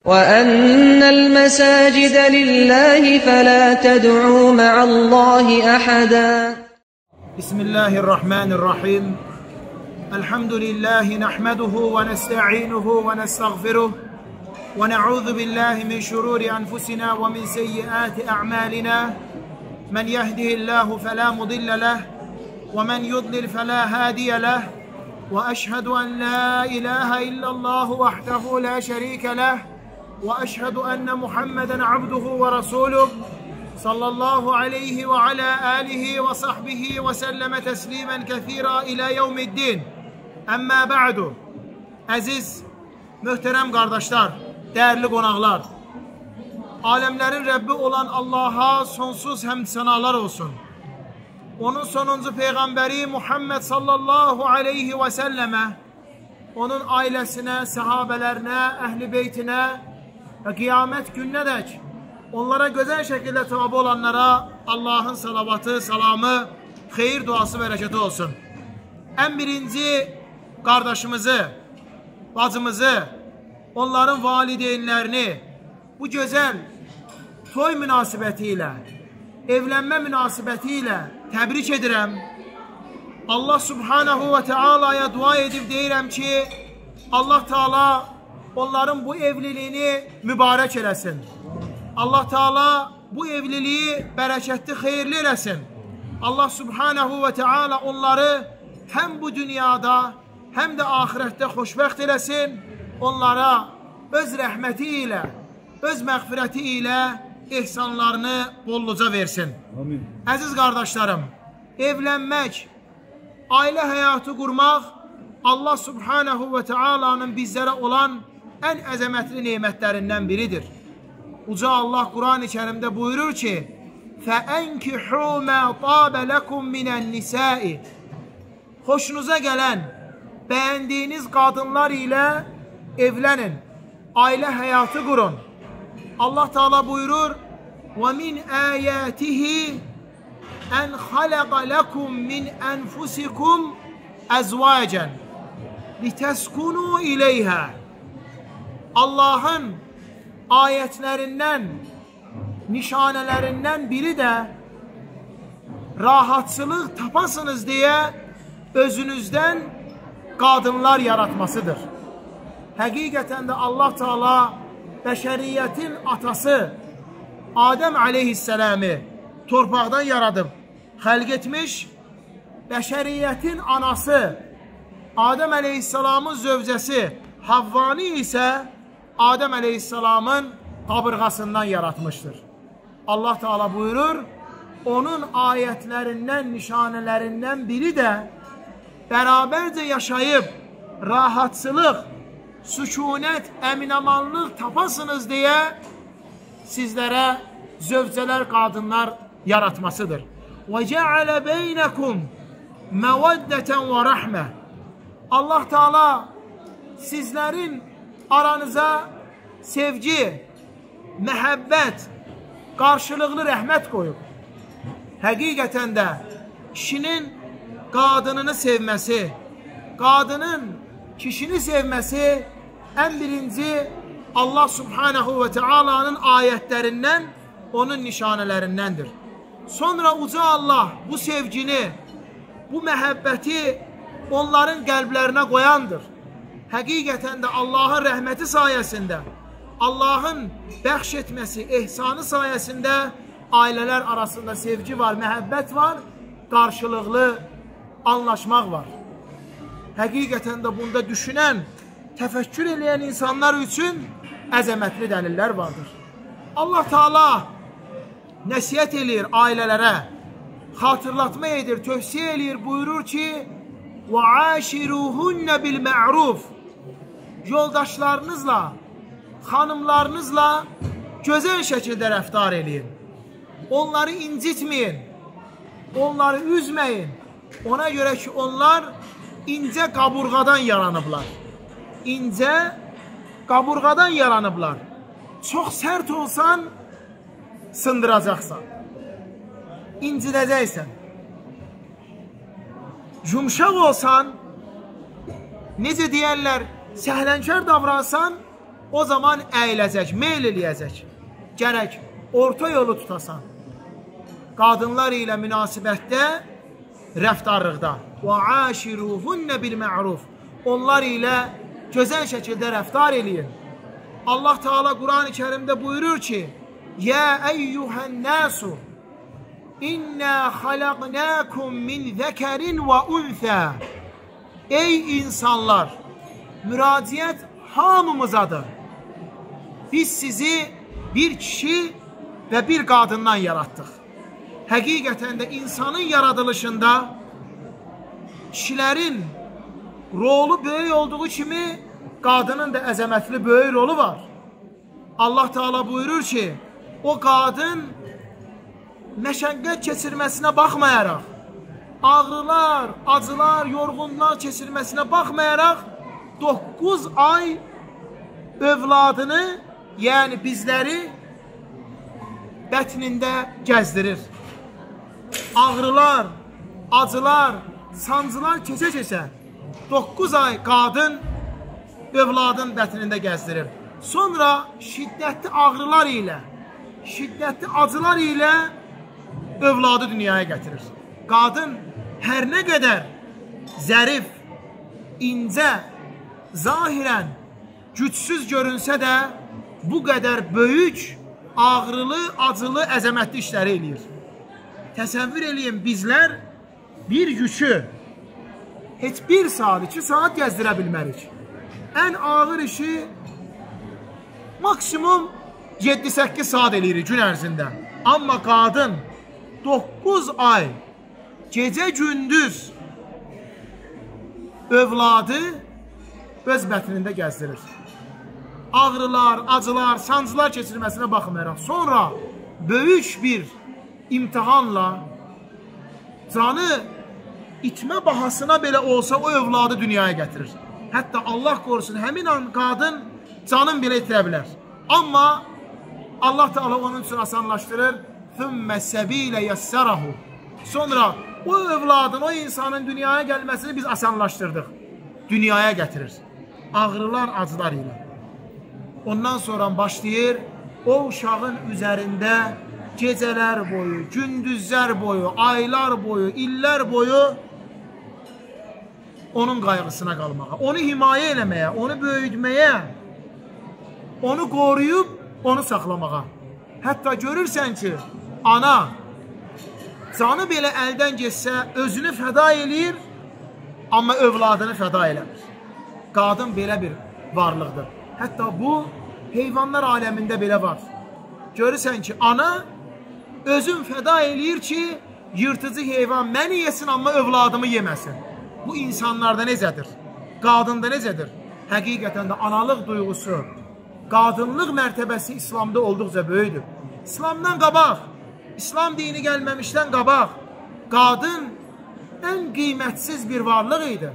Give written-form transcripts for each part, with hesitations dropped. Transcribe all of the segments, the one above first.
وَأَنَّ الْمَسَاجِدَ لِلَّهِ فَلَا تَدْعُوا مَعَ اللّٰهِ أَحَدًا. Bismillahirrahmanirrahim. Elhamdülillahi nahmeduhu ve nesta'inuhu ve nestağfiruh. Ve na'udhu billahi min şururi enfusina ve min seyyiati a'malina. Men yehdihillahu fela mudille leh ve men yudlil fela hadiye leh. Ve eşhedü en la ilahe illallah vahdehu la şerike leh. Ve eşhedü enne Muhammeden abduhu ve rasuluh. Sallallahu aleyhi ve ala alihi ve sahbihi ve selleme teslimen kethira ila yevmiddin. Əmmə ba'du. Əziz, möhtərəm qardaşlar, dəyərli qonaqlar, aləmlərin Rəbbi olan Allaha sonsuz həmd sənalar olsun. Onun sonuncu Peyğəmbəri Muhammed sallallahu aleyhi və səlləmə, onun ailəsinə, səhabələrinə, əhl-i beytinə və qiyamət gününədək onlara gözəl şəkildə tabi olanlara Allahın salavatı, salamı, xeyir duası və rəkəti olsun. Ən birinci qardaşımızı, bacımızı, onların valideynlərini bu gözəl toy münasibəti ilə, evlənmə münasibəti ilə təbrik edirəm. Allah subhanahu və teala'ya dua edib deyirəm ki, Allah Teala onların bu evliliğini mübarək eləsin. Allah Teala bu evliliği bərəkətli, xeyirli eləsin. Allah subhanahu və teala onları həm bu dünyada, həm də ahirətdə xoşbəxt eləsin. Onlara öz rəhməti ilə, öz məğfirəti ilə ehsanlarını bolluca versin. Amin. Əziz qardaşlarım, evlənmək, ailə həyatı qurmaq Allah subhanahu və teala'nın bizlərə olan ən əzəmətli nemətlərindən biridir. Uca Allah Quran-ı Kərimdə buyurur ki, فَأَنْكِحُوا مَا طَابَ لَكُمْ مِنَ النِّسَاءِ. Xoşunuza gələn, bəyəndiyiniz qadınlar ilə evlənin, ailə həyatı qurun. Allah Teala buyurur, وَمِنْ آيَاتِهِ أَنْ خَلَقَ لَكُمْ مِنْ أَنْفُسِكُمْ أَزْوَاجًا لِتَسْكُنُوا إِلَيْهَا. Allah'ın ayetlərindən, nişanələrindən biri də rahatsızlıq tapasınız deyə özünüzdən qadınlar yaratmasıdır. Həqiqətən də Allah Teala bəşəriyyətin atası Adəm aleyhisselamı torpaqdan yaradıb, xəlq etmiş, bəşəriyyətin anası Adəm aleyhisselamın zövcəsi Havvani isə Adəm aleyhisselamın qabırğasından yaratmışdır. Allah Teala buyurur, onun ayətlərindən, nişanələrindən biri də bərabərcə yaşayıb, rahatsızlıq, sükunət, əminamanlıq tapasınız deyə sizlərə zövcələr, qadınlar yaratmasıdır. وَجَعَلَ بَيْنَكُمْ مَوَدَّةً وَرَحْمَةً. Allah Teala sizlərin aranıza sevgi, məhəbbət, qarşılıqlı rəhmət qoyub. Həqiqətən də kişinin qadınını sevməsi, qadının kişini sevməsi ən birinci Allah subhanahu və teala'nın ayətlərindən, onun nişanələrindəndir. Sonra uca Allah bu sevgini, bu məhəbbəti onların qəlblərinə qoyandır. Həqiqətən də Allahın rəhməti sayəsində, Allahın bəxş etməsi, ehsanı sayəsində ailələr arasında sevgi var, məhəbbət var, qarşılıqlı anlaşmaq var. Həqiqətən də bunda düşünən, təfəkkür eləyən insanlar üçün əzəmətli dəlillər vardır. Allah Teala nəsiyyət eləyir ailələrə, xatırlatma edir, tövsiyə eləyir, buyurur ki, وَعَاشِرُوهُنَّ بِالْمَعْرُوفِ. Yoldaşlarınızla, xanımlarınızla gözəl şəkildə rəftar eləyin. Onları incitməyin, onları üzməyin. Ona görə ki, onlar incə qaburğadan yaranıblar. İncə qaburğadan yaranıblar. Çox sərt olsan, sındıracaqsan. İncidəcəksən. Yumşaq olsan, necə deyərlər, səhlənkar davransan, o zaman əyiləcək, meyl eləyəcək. Gərək orta yolu tutasan. Qadınlar ilə münasibətdə, rəftarlıqda. وَعَاشِرُوهُنَّ بِالْمَعْرُوفِ Onlar ilə gözəl şəkildə rəftar eləyin. Allah Teala Quran-ı Kerimdə buyurur ki, يَا أَيُّهَا النَّاسُ İnna halaqnakum min zekarin ve unsa. Ey insanlar, müraciət hamımızadır. Biz sizi bir kişi ve bir qadından yaratdıq. Həqiqətən də insanın yaradılışında kişilərin rolu böyük olduğu kimi qadının da əzəmətli böyük rolu var. Allah Teala buyurur ki, o qadın məşəqqət keçirməsinə baxmayaraq, ağrılar, acılar, yorğunlar keçirməsinə baxmayaraq 9 ay övladını, yəni bizləri bətnində gəzdirir. Ağrılar, acılar, sancılar keçə-keçə 9 ay qadın övladın bətnində gəzdirir. Sonra şiddətli ağrılar ilə, şiddətli acılar ilə övladı dünyaya gətirir. Qadın hər nə qədər zərif, incə, zahirən gücsüz görünsə də bu qədər böyük, ağrılı, acılı, əzəmətli işləri eləyir. Təsəvvür eləyin, bizlər bir yükü heç 1 saat, 2 saat gəzdirə bilmərik. Ən ağır işi maksimum 7-8 saat eləyirik gün ərzində. Amma qadın 9 ay gecə gündüz övladı öz bətnində gəzdirir. Ağrılar, acılar, sancılar keçirməsinə baxmayaraq sonra böyük bir imtihanla canı itmə bahasına belə olsa o övladı dünyaya gətirir. Hətta Allah qorusun, həmin an qadın canın belə itirə bilər. Amma Allah Teala onun üçün asanlaşdırır. ثُمَّ السَّبِيلَ يَسَّرَهُ Sonra o övladın, o insanın dünyaya gəlməsini biz asanlaşdırdıq. Dünyaya gətirir. Ağrılar, acılar ilə. Ondan sonra başlayır o uşağın üzərində gecələr boyu, gündüzlər boyu, aylar boyu, illər boyu onun qayğısına qalmağa, onu himayə eləməyə, onu böyütməyə, onu qoruyub, onu saxlamağa. Hətta görürsən ki, ana canı belə əldən geçsə, özünü fəda eləyir, amma övladını fəda eləmir. Qadın belə bir varlıqdır. Hətta bu, heyvanlar aləmində belə var. Görürsən ki, ana özün fəda eləyir ki, yırtıcı heyvan məni yesin, amma övladımı yeməsin. Bu insanlarda necədir? Qadında necədir? Həqiqətən də analıq duyğusu, qadınlıq mərtəbəsi İslamda olduqca böyüdür. İslamdan qabaq, İslam dini gəlməmişdən qabaq, qadın ən qiymətsiz bir varlıq idi.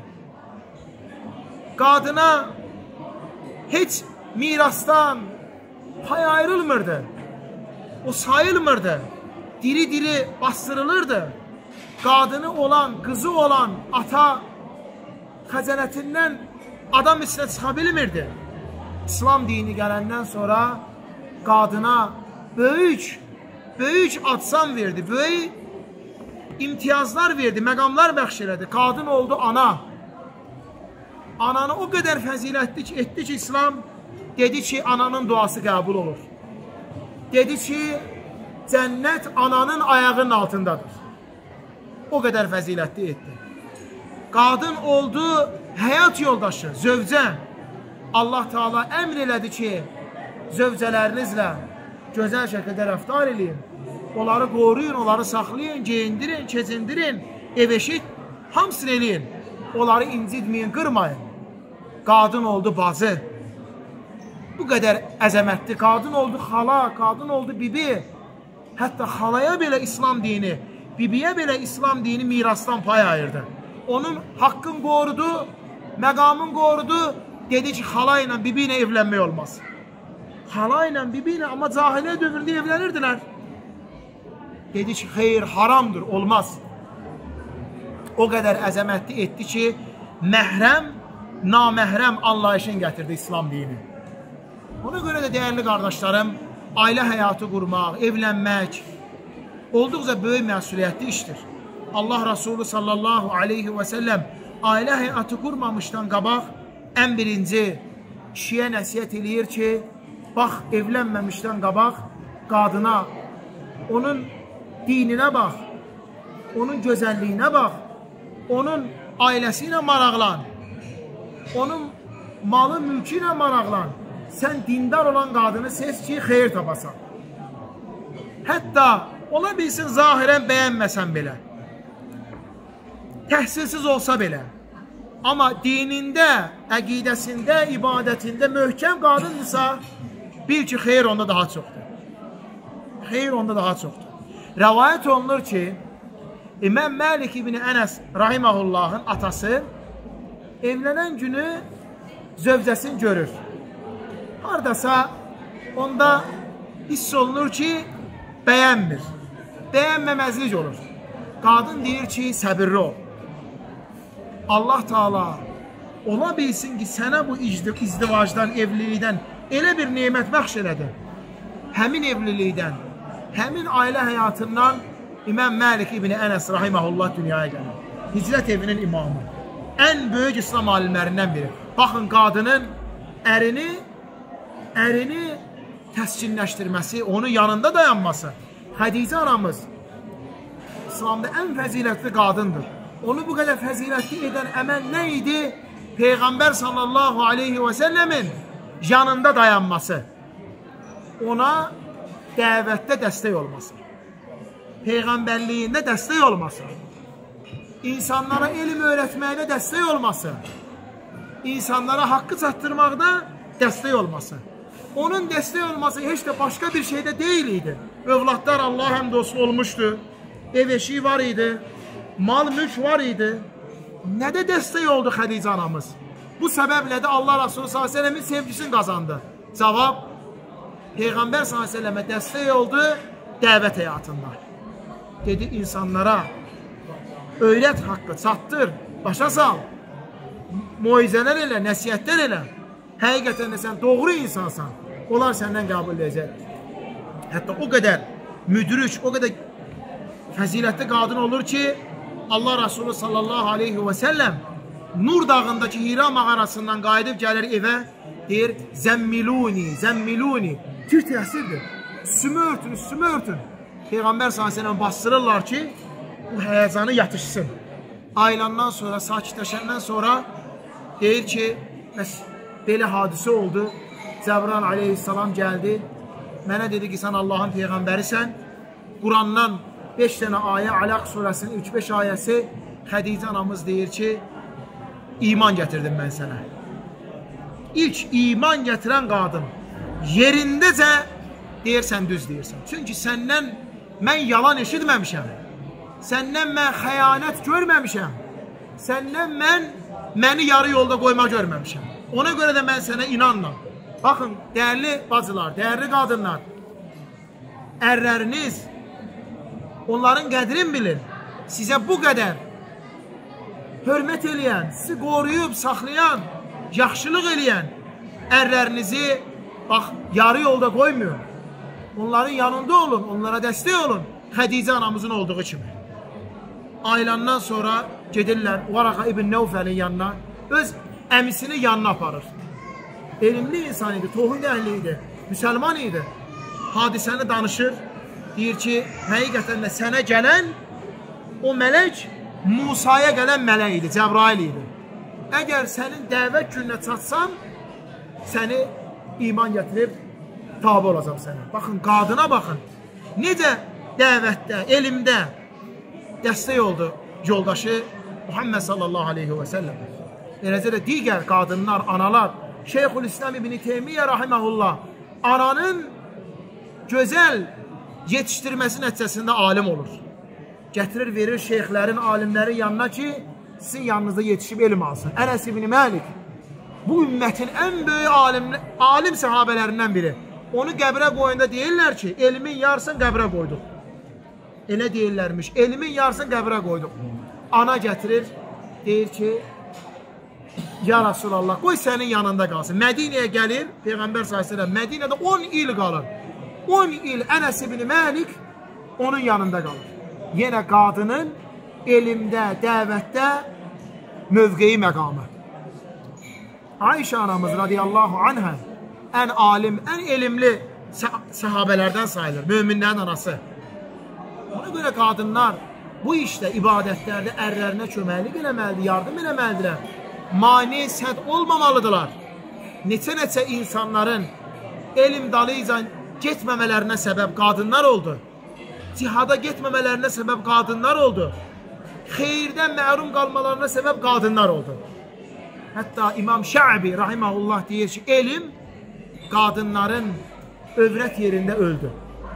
Qadına heç mirasdan pay ayrılmırdı. O sayılmırdı. Diri-diri bastırılırdı. Qadını olan, qızı olan ata xəzənətindən adam içinə çıxa bilmirdi. İslam dini gələndən sonra qadına böyük adsan verdi, böyük imtiyazlar verdi, məqamlar bəxş elədi. Qadın oldu ana. Ananı o qədər fəzilətli etdi ki, İslam dedi ki, ananın duası qəbul olur. Dedi ki, cənnət ananın ayağının altındadır. O qədər fəzilətli etdi. Qadın oldu həyat yoldaşı, zövcə. Allah Teala əmr elədi ki, zövcələrinizlə gözəl şəkildə rəftar eləyin. Onları qoruyun, onları saxlayın, geyindirin, keçindirin, ev-eşit, hamısını eləyin. Onları incitməyin, qırmayın. Qadın oldu bacı. Bu qədər əzəmətli. Qadın oldu xala, qadın oldu bibi. Hətta xalaya belə İslam dini, bibiyə belə İslam dini mirasdan pay ayırdı. Onun haqqın qorudu, məqamın qorudu. Dedi ki, xala ilə, bibi ilə evlənmək olmaz. Xala ilə, bibi ilə, amma cahiliyə dövründə evlənirdilər. Dedi ki, xeyr, haramdır, olmaz. O qədər əzəmətli etdi ki, məhrəm, naməhrəm anlayışın gətirdi İslam dini. Ona görə də dəyərli qardaşlarım, ailə həyatı qurmaq, evlənmək olduqca böyük məsuliyyətli işdir. Allah Rasulü sallallahu aleyhi və səlləm ailə həyatı qurmamışdan qabaq ən birinci kişiyə nəsiyyət eləyir ki, bax, evlənməmişdən qabaq qadına, onun dininə bax, onun gözəlliyinə bax, onun ailəsi ilə maraqlan, onun malı, mülkü ilə maraqlan. Sən dindar olan qadını seç ki, xeyir tapasan. Hətta ola bilsin zahirən bəyənməsən belə, təhsilsiz olsa belə, amma dinində, əqidəsində, ibadətində möhkəm qadındırsa, bil ki, xeyir onda daha çoxdur. Xeyir onda daha çoxdur. Rəvayət olunur ki, İmam Məlik ibn Ənəs rahiməhullahın atası evlənən günü zövcəsini görür. Haradasa onda hiss olunur ki, bəyənmir. Bəyənməməzlik olur. Qadın deyir ki, səbirli ol. Allah Teala ola bilsin ki, sənə bu izdivacdan, evlilikdən elə bir nemət bəxş elədi. Həmin evlilikdən, həmin ailə həyatından İmam Məlik ibn Ənəs rahiməhullah dünyaya gəlir. Hicrət evinin imamı. Ən böyük İslam alimlərindən biri. Baxın, qadının ərini təskinləşdirməsi, onun yanında dayanması. Xədicə anamız İslamda ən fəzilətli qadındır. Onu bu qədər fəzilətli edən əməl nə idi? Peyğəmbər sallallahu aleyhi və səlləmin yanında dayanması. Ona dəvətdə dəstək olması. Peyğəmbərliyində dəstək olması. İnsanlara elm öyrətməkdə dəstək olması. İnsanlara haqqı çatdırmaqda dəstək olması. Onun dəstək olması heç də başqa bir şeydə deyil idi. Övladlar Allah həmd olsun olmuşdu. Ev eşiği var idi. Mal mülk var idi. Nədə dəstək oldu Xədicə anamız? Bu səbəblə də Allah Rasulü s.ə.v-in sevgisini qazandı. Cavab, Peyğəmbər s.ə.və dəstək oldu dəvət həyatında. Dedi insanlara, öyrət haqqı, çatdır, başa sal, muizələr elə, nəsiyyətlər elə. Həqiqətən də sən doğru insansan, onlar səndən qəbul edəcək. Hətta o qədər müdürük, o qədər fəzilətli qadın olur ki, Allah Rasulü sallallahu aleyhi və səlləm Nur dağındakı Hira mağarasından qayıdıb gəlir evə, deyir, zəmmiluni, zəmmiluni, tir-tir-əsirdir, üstümü örtün, üstümü örtün. Peyğəmbər s.ə.v bastırırlar ki, bu həyəcanı yatışsın. Aylandan sonra, sakitləşəndən sonra deyir ki, belə hadisə oldu. Cəbrail aleyhissalam gəldi. Mənə dedi ki, sən Allahın Peyğəmbərisən. Qurandan 5 dənə ayə, Aləq surəsinin 3-5 ayəsi, Xədicə anamız deyir ki, iman gətirdim mən sənə. İlk iman gətirən qadın yerindəcə deyirsən, düz deyirsən. Çünki səndən mən yalan eşitməmişəm. Səndən mən xəyanət görməmişəm. Səndən məni yarı yolda qoyma görməmişəm. Ona görə də mən sənə inanmam. Baxın, dəyərli bacılar, dəyərli qadınlar, ərləriniz onların qədrini bilir. Sizə bu qədər hörmət eləyən, sizi qoruyub, saxlayan, yaxşılıq eləyən ərlərinizi bax, yarı yolda qoymuyor. Onların yanında olun, onlara dəstək olun. Xədicə anamızın olduğu kimi. Aylandan sonra gedirlər Varaqa ibn Nəvfəlin yanına, öz əmisini yanına aparır. Elmli insan idi, tohid əhli idi, müsəlman idi. Hadisəni danışır, deyir ki, həqiqətən də sənə gələn o mələk Musaya gələn mələk idi, Cəbrail idi. Əgər sənin dəvət gününə çatsam, səni iman gətirib tabi olacaq sənə. Baxın, qadına baxın. Necə dəvətdə, elmdə dəstək oldu yoldaşı Muhammed sallallahu aleyhi və səlləm. Eləcə də digər qadınlar, analar, Şeyxülislam ibn Teymiyyə rahiməhullah ananın gözəl yetişdirməsi nəticəsində alim olur. Gətirir, verir şeyxlərin, alimlərin yanına ki, sizin yanınızda yetişib elm alsın. Ənəs ibn Məlik bu ümmətin ən böyük alim səhabələrindən biri. Onu qəbrə qoyunda deyirlər ki, elmin yarısını qəbrə qoyduq. Elə deyirlərmiş, elmin yarısını qəbrə qoyduq. Ana gətirir, deyir ki, ya Rasulallah, qoy sənin yanında qalsın. Mədinəyə gəlir, Peyğəmbər s.ə.v Mədinədə 10 il qalır. 10 il Ənəs ibn Məlik onun yanında qalır. Yenə qadının elmdə, dəvətdə mövqeyi məqamı. Ayşə anamız radiyallahu anhə ən alim, ən elmli səhabələrdən sayılır, möminlərin anası. Ona görə qadınlar bu işdə, ibadətlərdə ərlərinə köməklik eləməlidir, yardım eləməlidirlər. Mani, səd olmamalıdırlar. Neçə insanların elm dalıyla getməmələrinə səbəb qadınlar oldu. Cihada getməmələrinə səbəb qadınlar oldu. Xeyirdən məhrum qalmalarına səbəb qadınlar oldu. Hətta İmam Şəbi rahiməhullah deyir ki, elm qadınların övrət yerində öldü.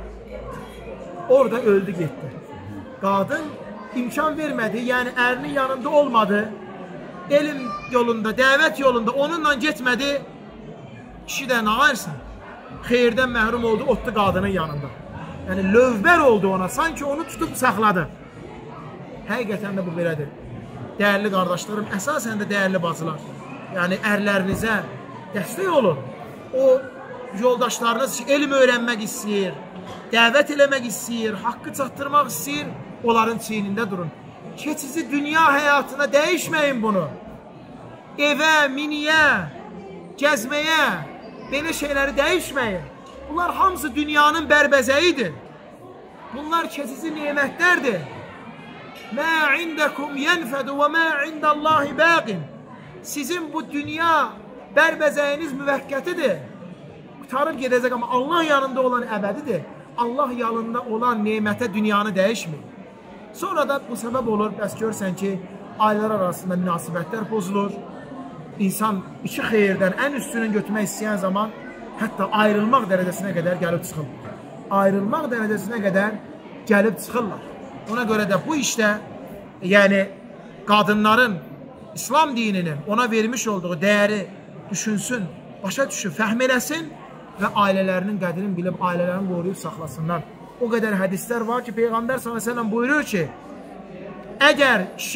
Orada öldü, getdi. Qadın imkan vermədi, yəni ərinin yanında olmadı. Elm yolunda, dəvət yolunda onunla getmədi. Kişi də nə ayırsan? Xeyirdən məhrum oldu, otdu qadının yanında. Yəni lövbər oldu ona, sanki onu tutub saxladı. Həqiqətən də bu belədir. Dəyərli qardaşlarım, əsasən də dəyərli bacılar, yəni ərlərinizə dəstək olun. O yoldaşlarınız ki, elm öyrənmək istəyir, dəvət eləmək istəyir, haqqı çatdırmaq istəyir, onların çiynində durun. Keçici dünya həyatına dəyişməyin bunu. Evə, miniyə, gəzməyə, belə şeyləri dəyişməyin. Bunlar hamısı dünyanın bərbəzəyidir. Bunlar keçici nemətlərdir. Mə indəkum yənfədu və mə indəllahi bəqin. Sizin bu dünya bərbəzəyiniz müvəqqətidir. Qutarıb gedəcək, amma Allah yanında olan əbədidir. Allah yanında olan nemətə dünyanı dəyişmir. Sonra da bu səbəb olur, bəs görsən ki, ailələr arasında münasibətlər pozulur. İnsan iki xeyirdən ən üstünü götürmək istəyən zaman hətta ayrılmaq dərəcəsinə qədər gəlib çıxırlar. Ayrılmaq dərəcəsinə qədər gəlib çıxırlar. Ona görə də bu işdə, yəni qadınların İslam dininin ona vermiş olduğu dəyəri düşünsün, başa düşün, fəhm eləsin və ailələrinin qədrini bilib, ailələrini qoruyub saxlasınlar. O qədər hədislər var ki, Peyğəmbər s.ə.v buyurur ki, əgər kişi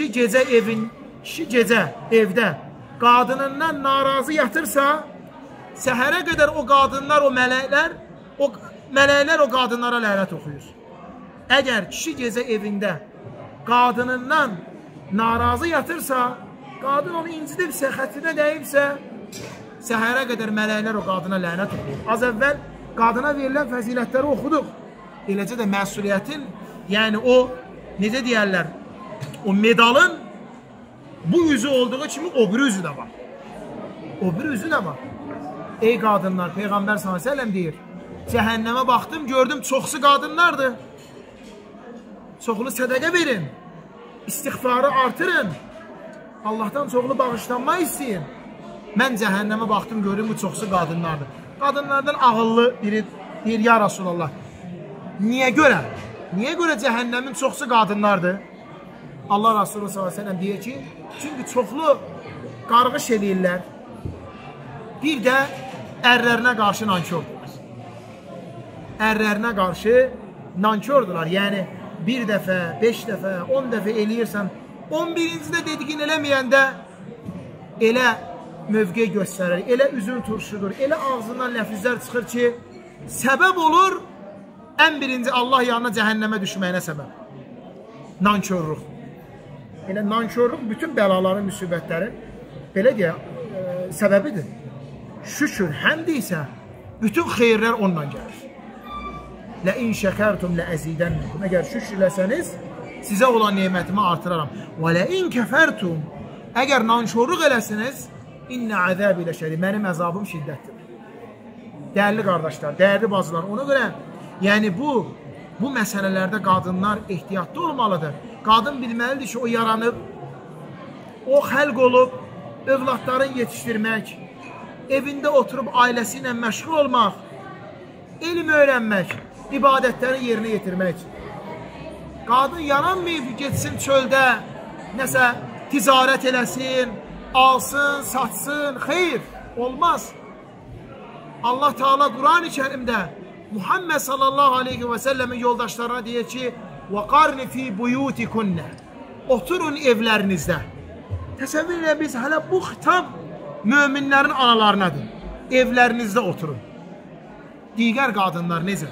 gecə evdə qadınından narazı yatırsa, səhərə qədər o qadınlar, o mələklər o qadınlara lənət oxuyur. Əgər kişi gecə evində qadınından narazı yatırsa, qadın onu incidibsə, xətrinə dəyibsə, səhərə qədər mələklər o qadına lənət oxuyur. Az əvvəl qadına verilən fəzilətləri oxuduq. Eləcə də məsuliyyətin, yəni o, necə deyərlər, o medalın bu üzü olduğu kimi o bir üzü də var. O bir üzü də var. Ey qadınlar, Peyğəmbər s.ə.v deyir, cəhənnəmə baxdım, gördüm, çoxsu qadınlardır. Çoxlu sədəqə verin, istiğfarı artırın, Allahdan çoxlu bağışlanma istəyin. Mən cəhənnəmə baxdım, gördüm, bu çoxsu qadınlardır. Qadınlardan ağıllı biri deyir, ya Rasulallah, niyə görə? Niyə görə cəhənnəmin çoxsu qadınlardır? Allah Rasulü s.ə.v deyir ki, çünki çoxlu qarğış edirlər, bir də ərlərinə qarşı nankordurlar. Ərlərinə qarşı nankordurlar. Yəni, bir dəfə, 5 dəfə, 10 dəfə eləyirsən, 11-ci də dediğin eləməyəndə elə mövqe göstərir, elə üzün turşudur, elə ağzından ləfizlər çıxır ki, səbəb olur, ən birinci Allah yanına cəhənnəmə düşməyinə səbəb. Nankörlük. Elə nankörlük bütün bəlaların, müsibətlərin belə deyə səbəbidir. Şükür, həmd isə bütün xeyirlər onunla gəlir. Ləin şəkərtum ləəzidənnikum. Əgər şükürləsəniz, sizə olan nemətimi artıraram. Və ləin kəfərtum. Əgər nankörlük eləsiniz, İnnə əzəb ilə şəri, mənim əzabım şiddətdir. Dəyərli qardaşlar, dəyərli bacılar, ona görə, yəni bu məsələlərdə qadınlar ehtiyatlı olmalıdır. Qadın bilməlidir ki, o yaranıb, o xəlq olub, övladların yetişdirmək, evində oturub ailəsi ilə məşğul olmaq, elm öyrənmək, ibadətləri yerinə yetirmək. Qadın yaranmayıb, getsin çöldə, nəsə ticarət eləsin, alsın, satsın, xeyr, olmaz. Allah Teala Quran-ı Kerimdə Muhammed sallallahu aleyhi ve sellemin yoldaşlarına deyir ki, وَقَرْنِ فِي بُيُوتِكُنَّ Oturun evlərinizdə. Təsəvvür elə biz, hələ bu xitab möminlərin analarınadır. Evlərinizdə oturun. Digər qadınlar necə?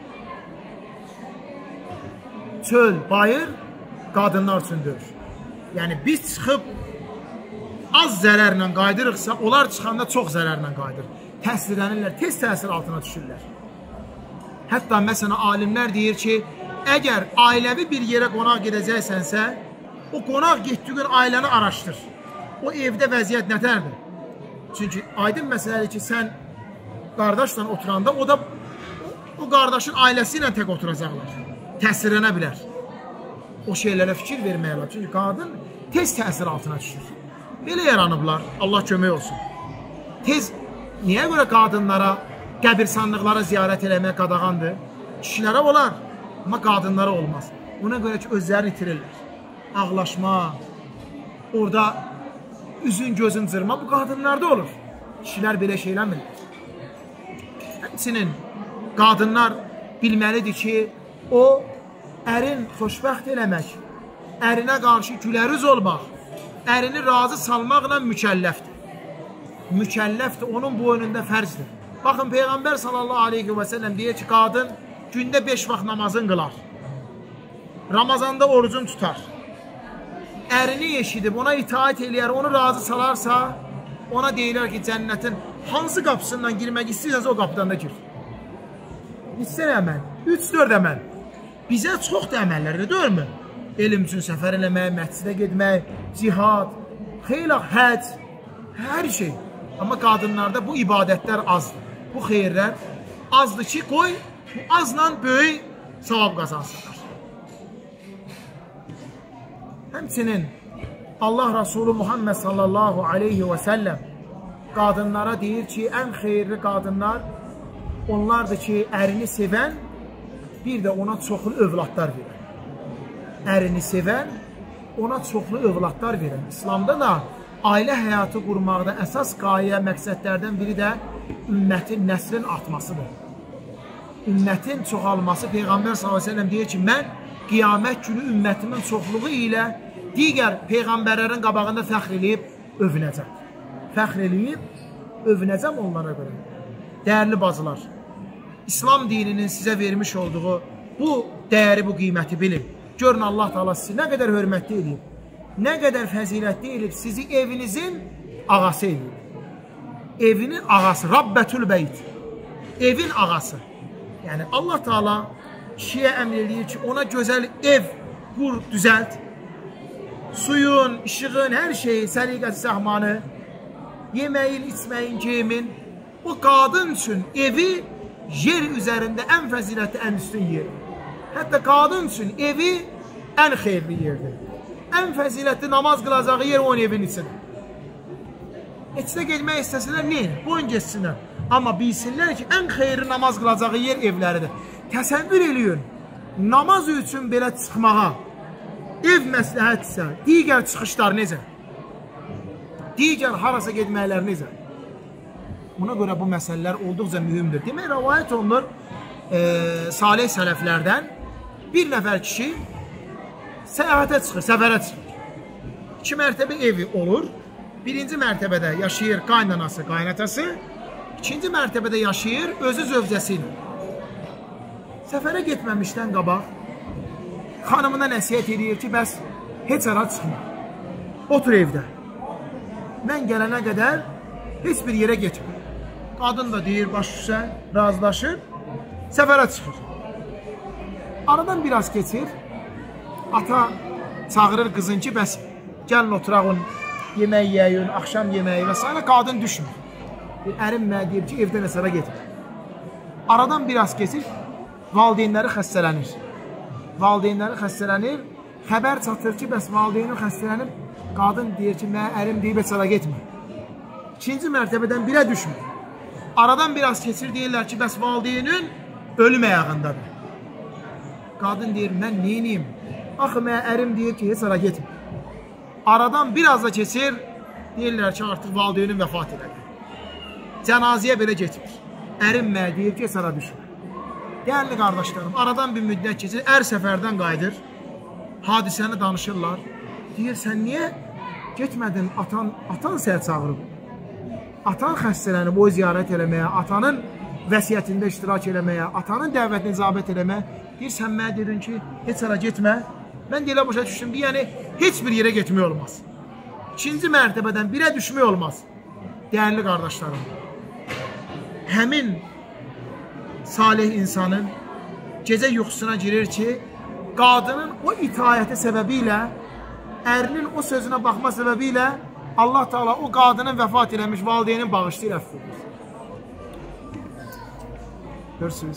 Çöl, bayır qadınlar üçündür. Yəni biz çıxıb az zərərlə qaydırıqsa, onlar çıxanda çox zərərlə qaydır. Təsirlənirlər, tez təsir altına düşürlər. Hətta məsələn, alimlər deyir ki, əgər ailəvi bir yerə qonaq gedəcəksənsə, o qonaq getdiyin ailəni araşdır. O evdə vəziyyət nətərdir? Çünki aydın məsələdir ki, sən qardaşla oturanda, o qardaşın ailəsi ilə tək oturacaqlar. Təsirlənə bilər. O şeylərə fikir vermək olar. Çünki qadın tez təsir altına düşür. Belə yaranıblar, Allah kömək olsun. Tez, niyə görə qadınlara, qəbirsanlıqlara ziyarət eləmək qadağandır? Kişilərə olar, amma qadınlara olmaz. Ona görə ki, özlərini itirirlər. Ağlaşma, orada üzün gözün cırma, bu qadınlarda olur. Kişilər belə şeyləmirlər. Həmçinin qadınlar bilməlidir ki, o, ərin xoşbəxt eləmək, ərinə qarşı gülərüz olmaq, ərini razı salmaqla mükəlləfdir. Mükəlləfdir, onun boynunda fərzdir. Baxın, Peyğəmbər sallallahu aleyhi və səlləm deyir ki, qadın gündə 5 vaxt namazın qılar. Ramazanda orucun tutar. Ərini eşidib, ona itaat eləyər, onu razı salarsa, ona deyilər ki, cənnətin hansı qapısından girmək istəyirsənsə o qapıdan da gir. İstər əməl, 3-4 əməl. Bizə çox da əməllərdir, deyilmi? Elm üçün səfər eləmək, məscidə getmək, cihad, xeyla, həc, hər şey. Amma qadınlarda bu ibadətlər azdır. Bu xeyirlər azdır ki, qoy, bu azla böyük savab qazansınlar. Həmçinin Allah Rasulü Muhammed sallallahu aleyhi və səlləm qadınlara deyir ki, ən xeyirli qadınlar onlardır ki, ərini sevən, bir də ona çoxlu övladlar verən. Ərini sevən, ona çoxlu övladlar verən. İslamda da ailə həyatı qurmaqda əsas qayə, məqsədlərdən biri də ümmətin, nəslin artmasıdır. Ümmətin çoxalması, Peyğəmbər s.ə.v deyir ki, mən qiyamət günü ümmətimin çoxluğu ilə digər Peyğəmbərlərin qabağında fəxr eləyib, övünəcəm. Fəxr eləyib, övünəcəm onlara görə. Dəyərli bacılar, İslam dininin sizə vermiş olduğu bu dəyəri, bu qiyməti bilin. Görün, Allah Teala sizi nə qədər hörmətli edib, nə qədər fəzilətli edib, sizi evinizin ağası edib. Evinin ağası, Rabbətül Beyt, evin ağası. Yəni, Allah Teala kişiyə əmr eləyir ki, ona gözəl ev qur, düzəlt. Suyun, işığın, hər şeyi, səliqəsi, səhmanı, yeməyin, içməyin, geyimin. O qadın üçün evi yer üzərində ən fəzilətli, ən üstün yer. Hətta qadın üçün evi ən xeyirli yerdir. Ən fəzilətli namaz qılacağı yer onun evin içidir. Etsinə getmək istəsinlər, neyini? Boyun geçsinlər. Amma bilsinlər ki, ən xeyirli namaz qılacağı yer evləridir. Təsəvvür eləyin, namaz üçün belə çıxmağa, ev məsləhətsə, digər çıxışlar necə? Digər harasa getməklər necə? Buna görə bu məsələlər olduqca mühümdür. Demək, rəvayət olunur, salih sələflərdən bir nəfər kişi səyahətə çıxır, səfərə çıxır. 2 mərtəbə evi olur. Birinci mərtəbədə yaşayır qaynanası, qaynatası. İkinci mərtəbədə yaşayır özü zövcəsi ilə. Səfərə getməmişdən qabaq xanımına nəsiyyət edir ki, bəs heç ara çıxma. Otur evdə. Mən gələnə qədər heç bir yerə getmə. Qadın da deyir, baş üstə, razılaşır, səfərə çıxır. Aradan biraz keçir, ata çağırır qızın ki, bəs gəlin oturağın, yemək yeyəyin, axşam yeməyi və s. Qadın düşmür. Ərim mənə deyir ki, evdən əsərə getmir. Aradan biraz keçir, valideynləri xəstələnir. Valideynləri xəstələnir, xəbər çatır ki, bəs valideynin xəstələnir, qadın deyir ki, mənə ərim deyib əsərə getmir. İkinci mərtəbədən birə düşmür. Aradan biraz keçir, deyirlər ki, bəs valideynin ölüm əyağındadır. Qadın deyir, mən neyiniyim? Axı, mənə ərim deyir ki, heç ara getmir. Aradan biraz da keçir, deyirlər ki, artıq valideynin vəfat edədir. Cənaziyə belə getmir. Ərim mənə deyir ki, heç ara düşmür. Dəyərli qardaşlarım, aradan bir müddət keçir, ər səfərdən qayıdır, hadisəni danışırlar. Deyir, sən niyə getmədin atan səhər çağırıb. Atan xəstələnib o ziyarət eləməyə, atanın vəsiyyətində iştirak eləməyə, atanın dəvətini icabət eləməyə. Deyir, sən mənə dedin ki, heç ara getmə. Mən də elə başa düşdüm ki, yəni heç bir yerə getmək olmaz. İkinci mərtəbədən birə düşmək olmaz. Dəyərli qardaşlarım, həmin salih insanın gecə yuxusuna girir ki, qadının o itayəti səbəbilə, ərinin o sözünə baxma səbəbilə Allah Teala o qadının vəfat eləmiş valideynin bağışlayır, əfv edir. Görürsünüz?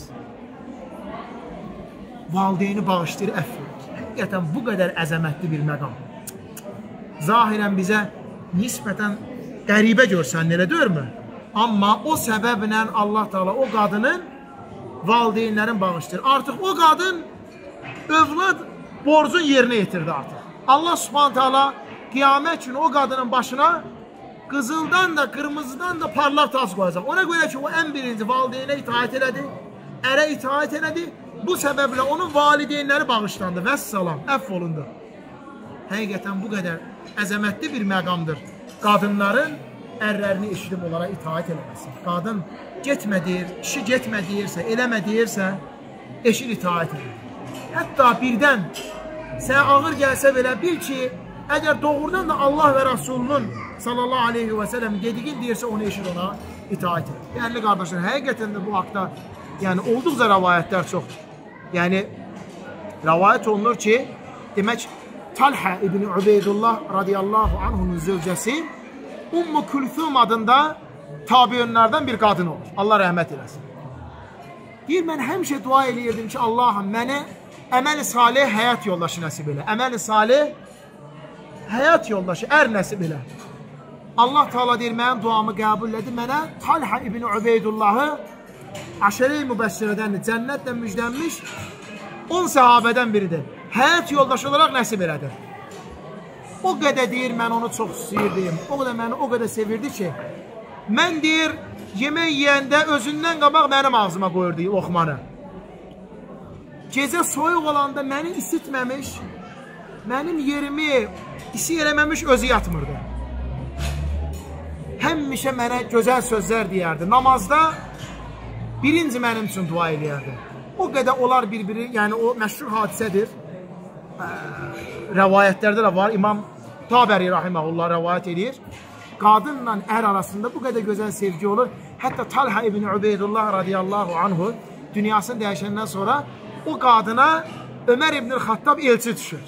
Valideyni bağışlayır, əfv edir. Həqiqətən bu qədər əzəmətli bir məqam. Zahirən bizə nisbətən qəribə görsən, elə deyirmi? Amma o səbəblə Allah Teala o qadının valideynlərin bağışlayır. Artıq o qadın övlad borcun yerinə yetirdi artıq. Allah Subhanahu Teala qiyamət günü o qadının başına qızıldan da, qırmızıdan da parlaq tac qoyacaq. Ona görə ki, o ən birinci valideynə itaət elədi, ərə itaət elədi. Bu səbəblə onun valideynləri bağışlandı. Vəssalam, əfv olundu. Həqiqətən bu qədər əzəmətli bir məqamdır. Qadınların ərlərini eşidib onlara itaət eləməsi. Qadın getmə deyir, kişi getmə deyirsə, eləmə deyirsə, eşid itaət edir. Hətta birdən sənə ağır gəlsə belə bil ki, əgər doğrudan da Allah və Rasulunun sallallahu aleyhi və səlləm dediğin deyirsə, onu eşid, ona itaət edir. Dəyərli qardaşlar, həqiqətən də bu haqda yəni olduqca rəvayətlər çoxdur. Yəni rəvayət olunur ki, demək Talha ibn Ubeydullah radiyallahu anhunun zövcəsi Ummu Külthum adında tabiinlərdən bir qadın olur. Allah rəhmət eləsin. Deyir, mən həmişə dua eləyirdim ki, Allahım mənə əməl-i salih həyat yoldaşı nəsib elə. Əməl-i salih həyat yoldaşı, ər nəsib elə. Allah Teala deyir, mənim duamı qəbul elədi. Mənə Talha ibn Ubeydullahı Aşəri-i Mübəşşirədəndir, cənnətlə müjdənmiş 10 səhabədən biridir. Həyat yoldaşı olaraq nəsib elədir. O qədər deyir, mən onu çox istəyirdim. O qədər məni o qədər sevirdi ki, mən deyir, yemək yeyəndə özündən qabaq mənim ağzıma qoyurdu oxmanı. Gecə soyuq olanda məni isitməmiş, mənim yerimi isi eləməmiş özü yatmırdı. Həmişə mənə gözəl sözlər deyərdi. Namazda birinci mənim üçün dua eləyərdi. O qədər onlar bir-biri, yəni o məşhur hadisədir. Rəvayətlərdə də var. İmam Taberi rahiməhullah rəvayət edir. Qadınla ər arasında bu qədər gözəl sevgi olur. Hətta Talha ibn Ubeydullah radiyallahu anhu dünyasını dəyişəndən sonra o qadına Ömər ibn Xattab elçi düşür.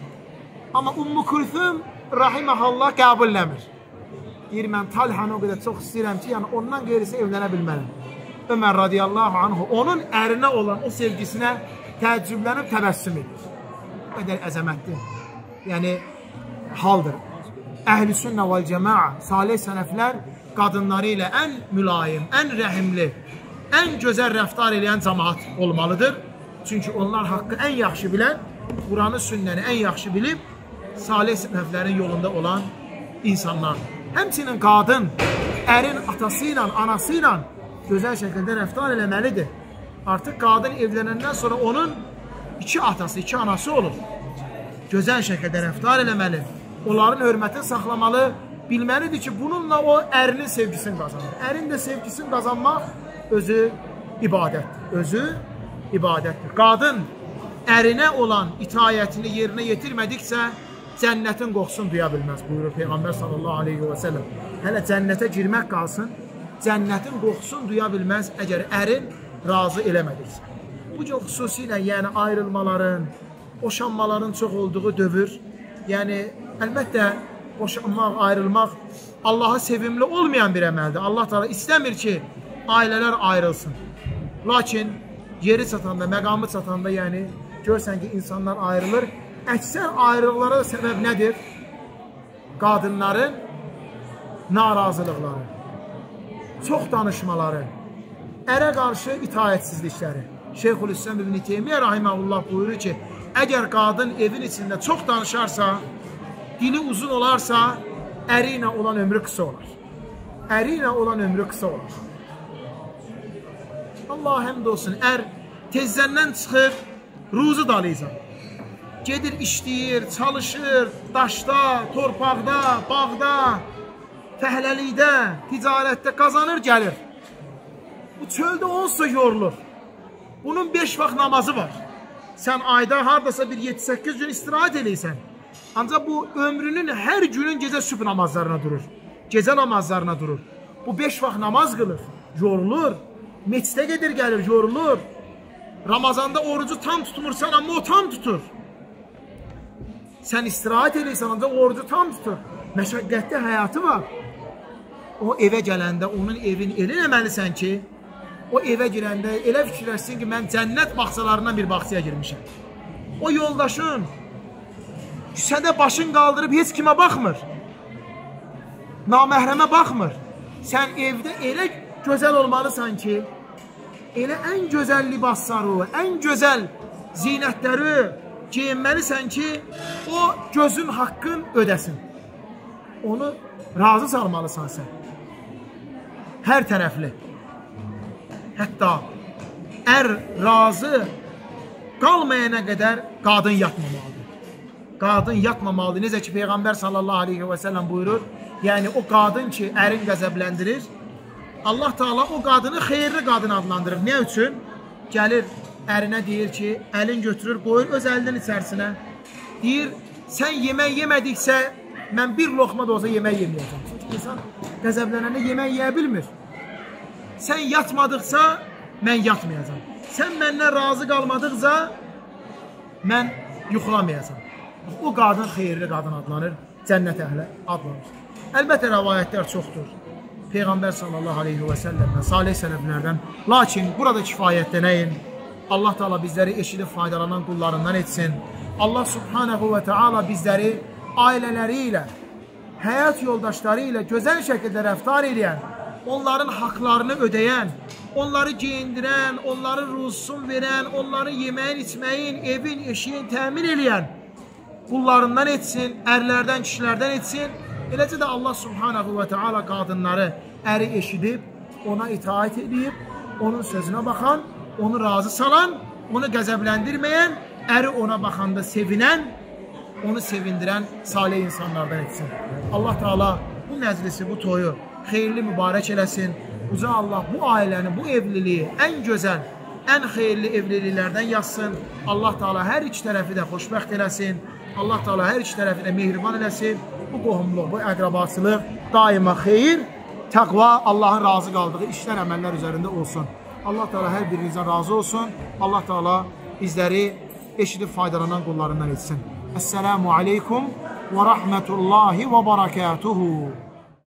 Amma Ummu Külthum rahiməhullah qəbulləmir. Deyir, mən Talhanı o qədər çox istəyirəm ki, yəni ondan qeyrisi evlənə bilmələm. Ömər radiyallahu anhu onun ərinə olan o sevgisinə təəccüblənib təbəssüm edir. Bu qədər əzəmətli. Yəni, haldır. Əhl-i sünnə vəl cəmaa, salih sələflər qadınları ilə ən mülayim, ən rəhimli, ən gözəl rəftar edən cəmaat olmalıdır. Çünki onlar haqqı ən yaxşı bilən, Quranı, sünnəni ən yaxşı bilib, salih sələflərin yolunda olan insanlardır. Həmçinin qadın, ərin atası ilə, anası ilə gözəl şəkildə rəftar eləməlidir. Artıq qadın evlənəndən sonra onun 2 atası, 2 anası olur. Gözəl şəkildə rəftar eləməli, onların hörmətini saxlamalı, bilməlidir ki, bununla o ərinin sevgisini qazanır. Ərin də sevgisini qazanmaq özü ibadətdir. Özü ibadətdir. Qadın ərinə olan itayətini yerinə yetirmədiksə, cənnətin qoxusunu duya bilməz, buyurur Peyğəmbər sallallahu aleyhi və səlləm. Hələ cənnətə girmək qalsın, cənnətin qoxusunu duya bilməz əgər ərin razı eləmədiksə. Bu cür xüsusilə yəni ayrılmaların, boşanmaların çox olduğu dövr, yəni əlbəttə boşanmaq, ayrılmaq Allaha sevimli olmayan bir əməldir. Allah Teala istəmir ki, ailələr ayrılsın. Lakin yeri çatanda, məqamı çatanda yəni görsən ki, insanlar ayrılır. Əksər ayrılıqlara da səbəb nədir? Qadınların narazılıqları, çox danışmaları, ərə qarşı itayətsizlikləri. Şeyxülislam İbn Teymiyyə rahiməhullah buyurur ki, əgər qadın evin içində çox danışarsa, dili uzun olarsa, əri ilə olan ömrü qısa olar. Əri ilə olan ömrü qısa olar. Allah həmd olsun, ər tezzəndən çıxır, ruzu dalayacaq. gedir işləyir, çalışır, daşda, torpaqda, bağda, fəhləlikdə, ticarətdə qazanır, gəlir. Bu çöldə onsuz yorulur. Bunun 5 vaxt namazı var. Sən ayda hardasa bir 7-8 gün istirahət eləysən. Ancaq bu ömrünün hər günün gecə sübh namazlarına durur. Gecə namazlarına durur. Bu 5 vaxt namaz qılır, yorulur. Meçidə gedir, gəlir, yorulur. Ramazanda orucu tam tutmursan, amma o tam tutur. Sən istirahət eləysən, ancaq orucu tam tutur. Məşəqqətli həyatı var. O evə gələndə onun evini elə eləməlisən ki, o evə girəndə elə fikirləşsin ki, mən cənnət bağçalarından bir bağçaya girmişəm. O yoldaşın küçədə başın qaldırıb heç kimə baxmır. Naməhrəmə baxmır. Sən evdə elə gözəl olmalısan ki, elə ən gözəl libasları, ən gözəl zinətləri geyinməlisən ki, o gözün haqqın ödəsin. Onu razı salmalısan sən. Hər tərəfli. Hətta razı qalmayana qədər qadın yatmamalıdır. Qadın yatmamalıdır. Necə ki, Peyğəmbər sallallahu aleyhi və səlləm buyurur, yəni o qadın ki, ərin qəzəbləndirir, Allah Teala o qadını xeyirli qadın adlandırır. Nə üçün? Gəlir, ərinə deyir ki, əlin götürür, qoyur öz əlinin içərisinə. Deyir, sən yemək yemədiksə, mən bir loxma da olsa yemək yeməyəcəm. Çünki insan qəzəblənəndə yemək yeyə bilmir. Sən yatmadıqsa, mən yatmayacam. Sən məndən razı qalmadıqca, mən yuxulamayacam. O qadın xeyirli qadın adlanır, cənnət əhli adlanır. Əlbəttə, rəvayətlər çoxdur. Peyğəmbər sallallahu aleyhi və səlləmdən, salih sələflərdən. Lakin burada kifayətlənəyin. Allah Teala bizləri eşidib faydalanan qullarından etsin. Allah subhanahu və teala bizləri ailələri ilə, həyat yoldaşları ilə gözəl şəkildə rəftar edən, onların haqlarını ödəyən, onları geyindirən, onları ruzsun verən, onları yeməyin, içməyin, evin, eşiyin təmin edən qullarından etsin, ərlərdən, kişilərdən etsin. Eləcə də Allah subhanahu və teala qadınları əri eşidib, ona itaat edib, onun sözünə baxan, onu razı salan, onu qəzəbləndirməyən, əri ona baxanda sevinən, onu sevindirən salih insanlardan etsin. Allah Teala bu məclisi, bu toyu xeyirli mübarək eləsin. Uca Allah bu ailəni, bu evliliyi ən gözəl, ən xeyirli evliliklərdən yazsın. Allah Teala hər iki tərəfi də xoşbəxt eləsin. Allah Teala hər iki tərəfi də mehriban eləsin. Bu qohumluq, bu əqrabaçılıq daima xeyir, təqva, Allahın razı qaldığı işlər, əməllər üzərində olsun. Allah Teala hər birinizdən razı olsun. Allah Teala bizləri eşidib faydalanan qullarından etsin. Esselamu aleykum və rahmetullahi və barakatuhu.